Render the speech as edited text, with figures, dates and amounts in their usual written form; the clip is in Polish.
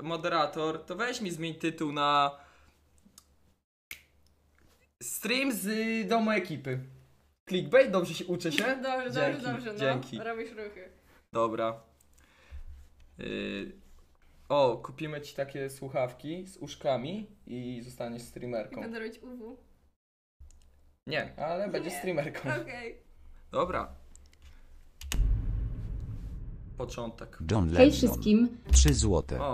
moderator, to weź mi zmień tytuł na stream z domu ekipy. Clickbait? Dobrze się uczę się? Dobrze, no. Dzięki. Robisz ruchy. Dobra. O, kupimy ci takie słuchawki z uszkami i zostaniesz I streamerką. będę robić UW. Nie, ale będziesz Nie. streamerką. Okej. Dobra. Początek. John Hej Lennon. wszystkim, 3 złote. O,